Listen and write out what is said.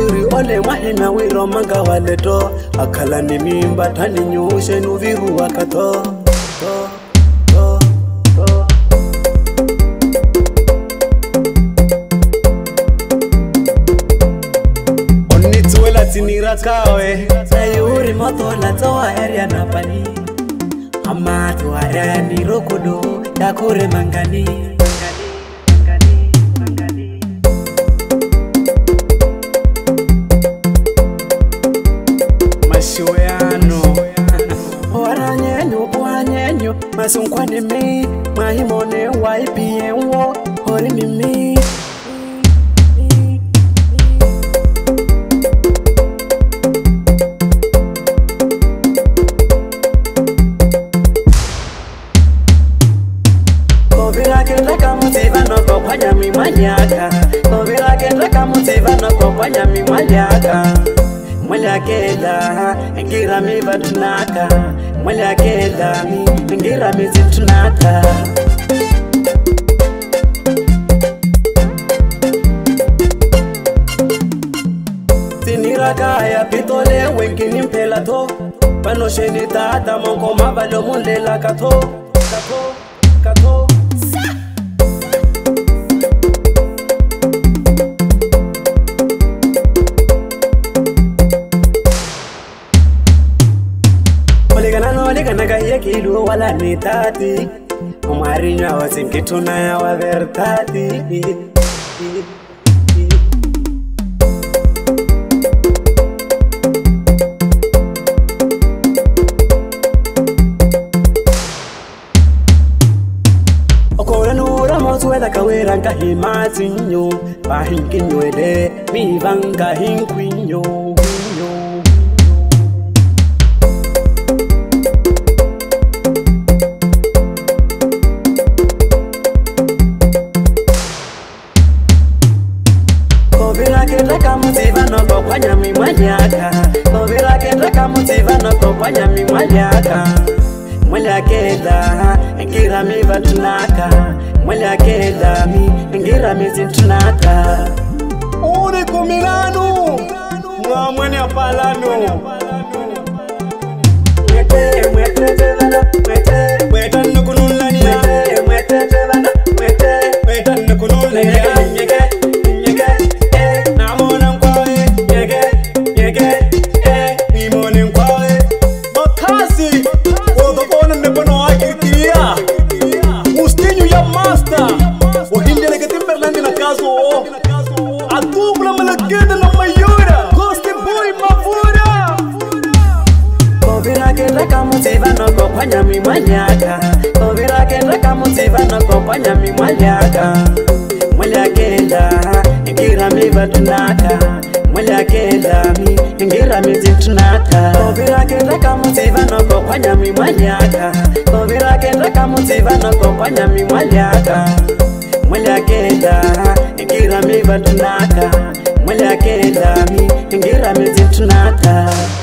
Suri ole mahina wiro manga waleto akala ni mimba tani nyushe nuviru wakato Onituela tinira kawe sayuri moto la toa area na pani amatu area ni rokodo yakure mangani Mashoyano Oranyenyo buanyenyo Masunkwane me Mahimone waipie wo Hori mimi Kovira kenda kamutiva noko kwanya mimanyaka Kovira kenda kamutiva noko kwanya mimanyaka Mwela keda, ngira mi batunaka Mwela keda, ngira mi zitunaka Tiniraka ya pitole wengini mpela to Panosheni tata monko mabalo mulela kato Oligana gaya kilu wala nitati Umarinya wasinkituna ya wavertati Okora nura mosuela kawera nkahimati nyo Pahinkinywede mivanga hinkwinyo Kovira kenda kamutiva noko kwanya mimanyaka Kovira kenda kamutiva noko kwanya mimanyaka Mwela keda, ngira mi batunaka Mwela keda, ngira mi zintunaka Uri kumiranu, mwamwene apalano Mwete tevana, mwete nukunulania Mwete tevana, mwete nukunulania A dupla malagueta na mayura Ghost boy mavura Kovira kenda kamutiva noko kwanya mimanyaka Kovira kenda kamutiva noko kwanya mimanyaka Mwela kenda ngira mi batunaka Mwela kenda ngira mi zintunaka Kovira kenda kamutiva noko kwanya mimanyaka Kovira kenda kamutiva noko kwanya mimanyaka Mwela keda, ngira mi batunaka Mwela keda, ngira mi zintunaka